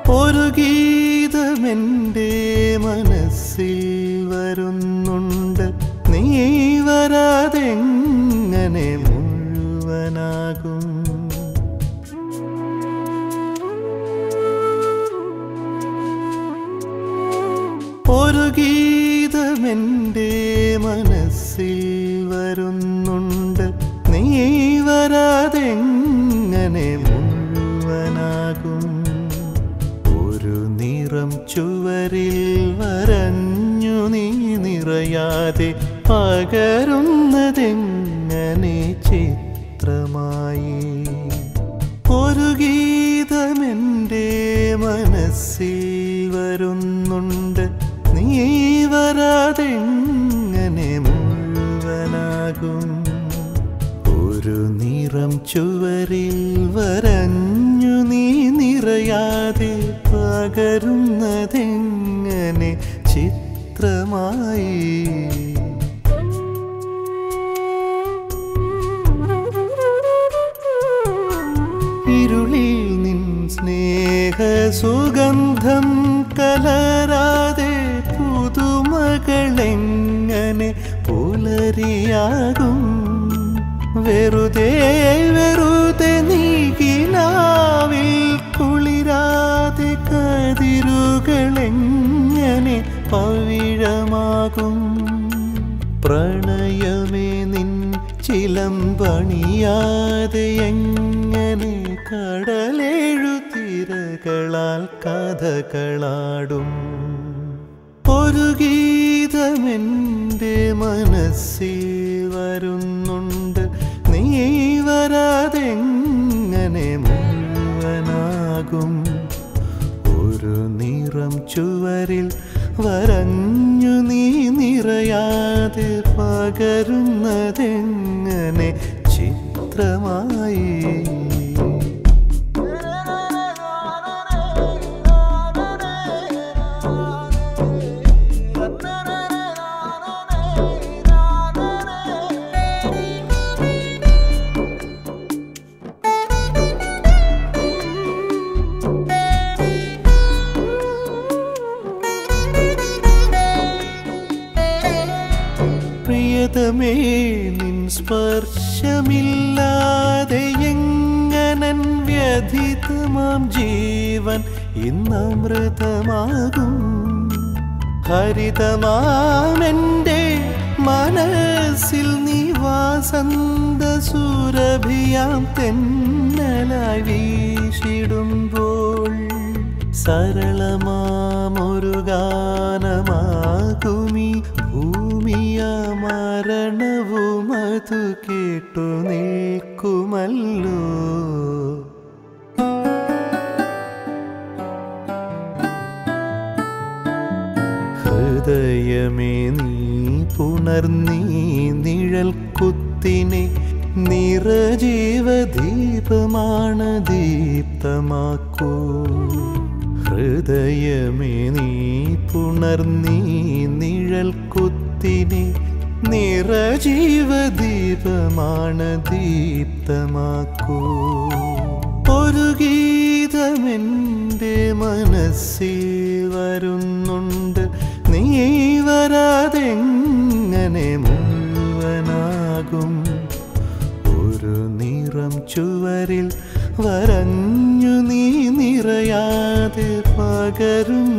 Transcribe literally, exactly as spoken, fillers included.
ഒരു ഗീതമെൻ്റെ മനസ്സിൽ വരുന്നുണ്ട്, നീ വരാതെങ്ങനെ മുഴുവനാകും. ഒരു ഗീതമെൻ്റെ മനസ്സിൽ വരുന്നുണ്ട്, നീ വരാതെങ്ങനെ മുഴുവനാകും. ഒരു നിറം ചുവരിൽ വരഞ്ഞു നീ നിറയാതെ പകരുന്നതെങ്ങനെ ചിത്രമായി. ഒരു ഗീതമെൻ്റെ മനസ്സിൽ വരുന്നുണ്ട്, നീ വരാതെങ്ങനെ മുഴുവനാകും. ഒരു നിറം ചുവരിൽ വരഞ്ഞു നീ നിറയാതെ പകരുന്നതെങ്ങനെ ചിത്രമായി. ഇരുളിൽ നിൻ സ്നേഹസുഗന്ധം കലരാതെ പുതുമകളെങ്ങനെ പുലരിയാകും. വെറുതെ വെറുതെ നീകിനാവിൽ കുളിരാതെ കതിരുകളെങ്ങനെ പവിഴമാകും. പ്രണയമേ നിൻ ചിലമ്പണിയാതെ എങ്ങനെ കടലേഴു തിരകളാൽ കഥകളാടും. ഒരു ഗീതമെൻ്റെ മനസ്സിൽ വരുന്നുണ്ട്, നീ വരാതെങ്ങനെ മുഴുവനാകും. ഒരു നിറം ചുവരിൽ വരഞ്ഞു നീ നിറയാതെ പകരുന്നതെങ്ങനെ ചിത്രമായി. പ്രിയതമേ നിൻ സ്പർശമില്ലാതെ എങ്ങനൻ വ്യഥിതമാം ജീവൻ ഇന്നമൃതമാകും. ഹരിതമാമെൻ്റെ മനസ്സിൽ നീ വാസന്ത സുരഭിയാം തെന്നലായി വീശിടുമ്പോൾ സരളമാമൊരു ഗാനമാകുമീ ഭൂമിയ മരണവുമതു കേട്ടു നിൽക്കുമല്ലോ. ഹൃദയമേ നീ പുണർന്നീ നിഴൽ കുത്തിനെ നിറജീവദീപമാണ് ദീപ്തമാക്കൂ. ഹൃദയമേ നീ പുണർന്നീ നിഴൽ കുത്തിനെ നിറജീവദീപമാണ് ദീപ്തമാക്കൂ. ഒരു ഗീതമെൻ്റെ മനസ്സിൽ വരുന്നുണ്ട്, നീ വരാതെങ്ങനെ മുഴുവനാകും. ഒരു നിറം ചുവരിൽ വരഞ്ഞു നീ നിറയാതെ പകരും